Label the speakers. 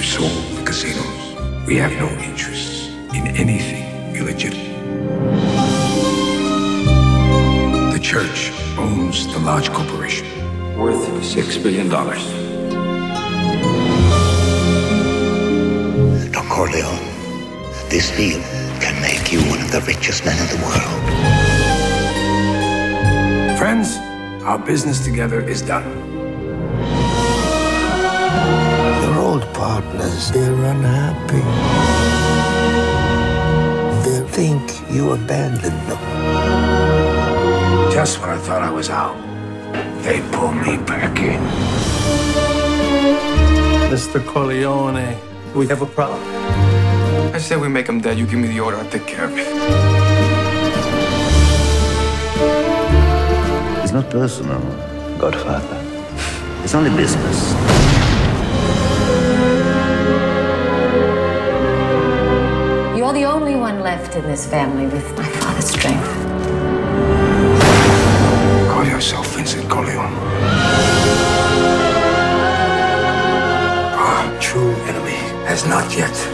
Speaker 1: We've sold the casinos. We have no interests in anything illegitimate. The church owns the large corporation. Worth $6 billion.
Speaker 2: Don Corleone, this deal can make you one of the richest men in the world.
Speaker 1: Friends, our business together is done.
Speaker 3: Your old partners, they're unhappy. They think you abandoned them.
Speaker 1: Just when I thought I was out, they pull me back in.
Speaker 4: Mr. Corleone, we have a problem.
Speaker 5: I said we make him dead. You give me the order, I'll take care of it.
Speaker 2: It's not personal, Godfather. It's only business.
Speaker 6: You're the only one left in this family with my father's strength.
Speaker 1: Call yourself Vincent Corleone. Our true enemy has not yet